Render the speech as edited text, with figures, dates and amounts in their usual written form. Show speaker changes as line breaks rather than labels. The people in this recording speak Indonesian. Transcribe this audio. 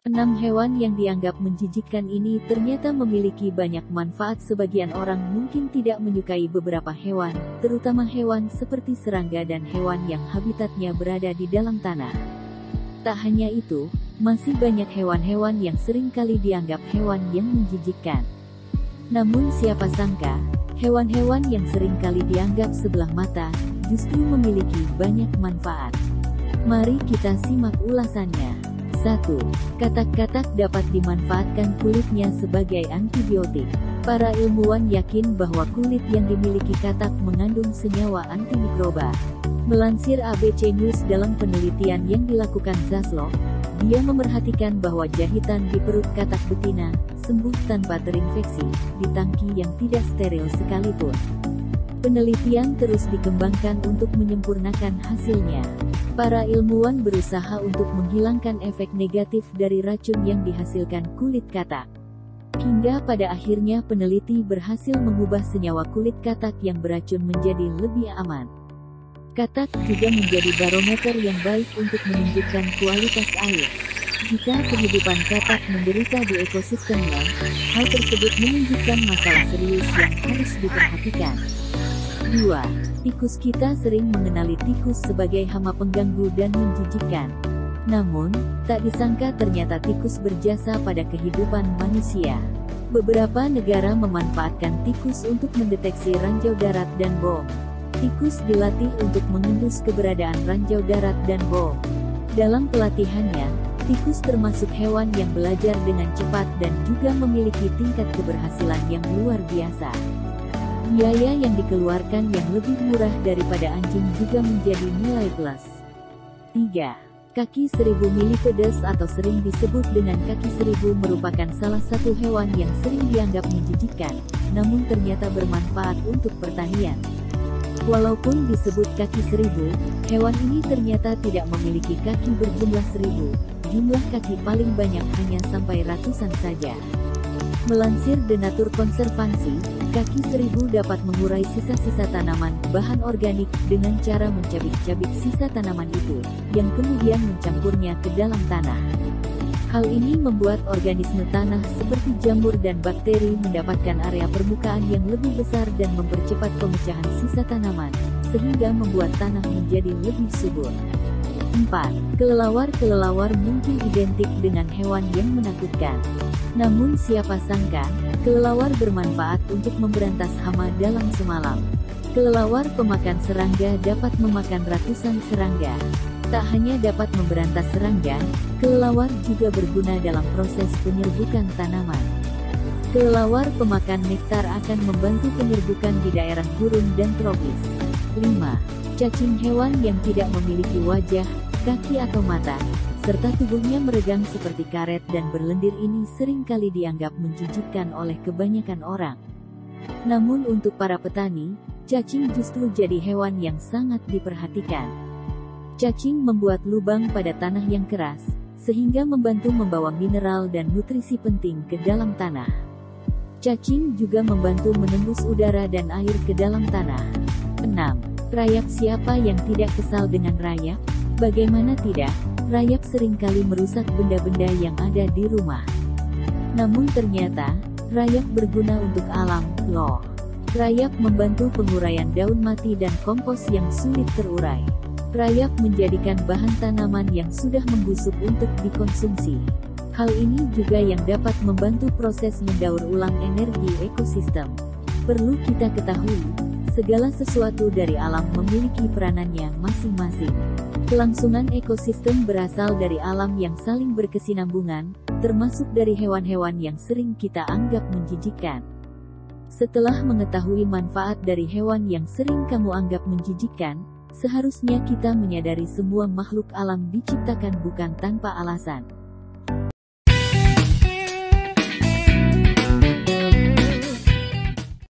6 hewan yang dianggap menjijikkan ini ternyata memiliki banyak manfaat. Sebagian orang mungkin tidak menyukai beberapa hewan, terutama hewan seperti serangga dan hewan yang habitatnya berada di dalam tanah. Tak hanya itu, masih banyak hewan-hewan yang seringkali dianggap hewan yang menjijikkan. Namun siapa sangka, hewan-hewan yang seringkali dianggap sebelah mata, justru memiliki banyak manfaat. Mari kita simak ulasannya. 1. Katak-katak dapat dimanfaatkan kulitnya sebagai antibiotik. Para ilmuwan yakin bahwa kulit yang dimiliki katak mengandung senyawa antimikroba. Melansir ABC News, dalam penelitian yang dilakukan Zaslow, dia memerhatikan bahwa jahitan di perut katak betina sembuh tanpa terinfeksi di tangki yang tidak steril sekalipun. Penelitian terus dikembangkan untuk menyempurnakan hasilnya. Para ilmuwan berusaha untuk menghilangkan efek negatif dari racun yang dihasilkan kulit katak. Hingga pada akhirnya peneliti berhasil mengubah senyawa kulit katak yang beracun menjadi lebih aman. Katak juga menjadi barometer yang baik untuk menunjukkan kualitas air. Jika kehidupan katak menderita di ekosistemnya, hal tersebut menunjukkan masalah serius yang harus diperhatikan. 2. Tikus. Kita sering mengenali tikus sebagai hama pengganggu dan menjijikkan. Namun, tak disangka ternyata tikus berjasa pada kehidupan manusia. Beberapa negara memanfaatkan tikus untuk mendeteksi ranjau darat dan bom. Tikus dilatih untuk mengendus keberadaan ranjau darat dan bom. Dalam pelatihannya, tikus termasuk hewan yang belajar dengan cepat dan juga memiliki tingkat keberhasilan yang luar biasa. Biaya yang dikeluarkan yang lebih murah daripada anjing juga menjadi nilai plus. 3. Kaki seribu. Millipedes atau sering disebut dengan kaki seribu merupakan salah satu hewan yang sering dianggap menjijikkan, namun ternyata bermanfaat untuk pertanian. Walaupun disebut kaki seribu, hewan ini ternyata tidak memiliki kaki berjumlah 1000, jumlah kaki paling banyak hanya sampai ratusan saja. Melansir The Nature Conservancy, kaki seribu dapat mengurai sisa-sisa tanaman, bahan organik, dengan cara mencabik-cabik sisa tanaman itu, yang kemudian mencampurnya ke dalam tanah. Hal ini membuat organisme tanah seperti jamur dan bakteri mendapatkan area permukaan yang lebih besar dan mempercepat pemecahan sisa tanaman, sehingga membuat tanah menjadi lebih subur. 4. Kelelawar. Kelelawar mungkin identik dengan hewan yang menakutkan. Namun siapa sangka, kelelawar bermanfaat untuk memberantas hama dalam semalam. Kelelawar pemakan serangga dapat memakan ratusan serangga. Tak hanya dapat memberantas serangga, kelelawar juga berguna dalam proses penyerbukan tanaman. Kelelawar pemakan nektar akan membantu penyerbukan di daerah gurun dan tropis. 5. Cacing. Hewan yang tidak memiliki wajah, kaki atau mata, serta tubuhnya meregang seperti karet dan berlendir ini seringkali dianggap menjijikkan oleh kebanyakan orang. Namun untuk para petani, cacing justru jadi hewan yang sangat diperhatikan. Cacing membuat lubang pada tanah yang keras, sehingga membantu membawa mineral dan nutrisi penting ke dalam tanah. Cacing juga membantu menembus udara dan air ke dalam tanah. 6. Rayap. Siapa yang tidak kesal dengan rayap? Bagaimana tidak, rayap seringkali merusak benda-benda yang ada di rumah. Namun ternyata, rayap berguna untuk alam, loh. Rayap membantu penguraian daun mati dan kompos yang sulit terurai. Rayap menjadikan bahan tanaman yang sudah membusuk untuk dikonsumsi. Hal ini juga yang dapat membantu proses mendaur ulang energi ekosistem. Perlu kita ketahui, segala sesuatu dari alam memiliki peranannya masing-masing. Kelangsungan ekosistem berasal dari alam yang saling berkesinambungan, termasuk dari hewan-hewan yang sering kita anggap menjijikkan. Setelah mengetahui manfaat dari hewan yang sering kamu anggap menjijikkan, seharusnya kita menyadari semua makhluk alam diciptakan bukan tanpa alasan.